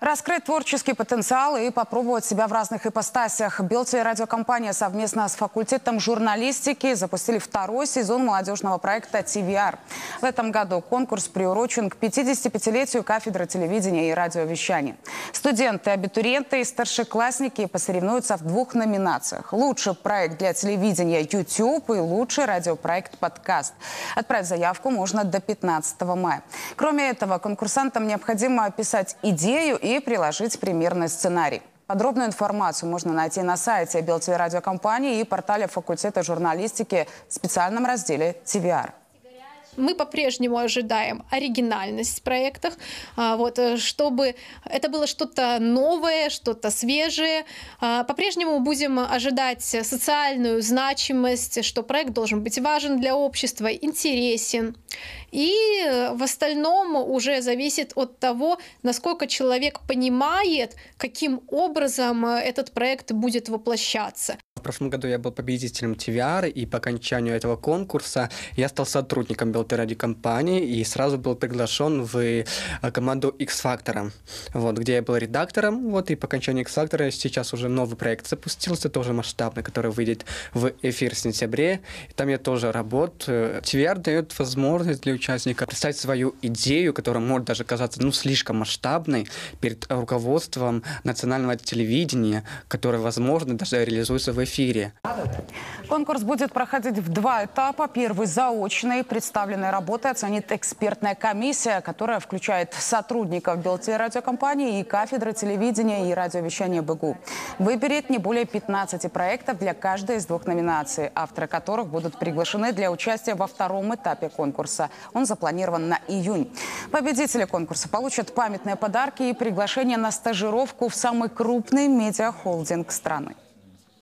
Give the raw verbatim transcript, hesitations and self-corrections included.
Раскрыть творческий потенциал и попробовать себя в разных ипостасях. Белтелерадиокомпания совместно с факультетом журналистики запустили второй сезон молодежного проекта «Ти Ви Ар». В этом году конкурс приурочен к пятидесятипятилетию кафедры телевидения и радиовещания. Студенты, абитуриенты и старшеклассники посоревнуются в двух номинациях. Лучший проект для телевидения YouTube и лучший радиопроект «Подкаст». Отправить заявку можно до пятнадцатого мая. Кроме этого, конкурсантам необходимо описать идею и и приложить примерный сценарий. Подробную информацию можно найти на сайте Белтелерадиокомпании и портале факультета журналистики в специальном разделе «Ти Ви Ар». Мы по-прежнему ожидаем оригинальность в проектах, вот, чтобы это было что-то новое, что-то свежее. По-прежнему будем ожидать социальную значимость, что проект должен быть важен для общества, интересен. И в остальном уже зависит от того, насколько человек понимает, каким образом этот проект будет воплощаться. В прошлом году я был победителем Ти Ви Ар, и по окончанию этого конкурса я стал сотрудником Белтелерадиокомпании и сразу был приглашен в команду X-Factor, вот, где я был редактором. Вот, и по окончанию X-Factor сейчас уже новый проект запустился, тоже масштабный, который выйдет в эфир в сентябре. И там я тоже работаю. Ти Ви Ар дает возможность для участника представить свою идею, которая может даже казаться ну, слишком масштабной перед руководством национального телевидения, которое, возможно, даже реализуется в эфире. эфире. Конкурс будет проходить в два этапа. Первый заочный. Представленные работы оценит экспертная комиссия, которая включает сотрудников Белтелерадиокомпании и кафедры телевидения и радиовещания Бэ Гэ У. Выберет не более пятнадцати проектов для каждой из двух номинаций, авторы которых будут приглашены для участия во втором этапе конкурса. Он запланирован на июнь. Победители конкурса получат памятные подарки и приглашение на стажировку в самый крупный медиахолдинг страны.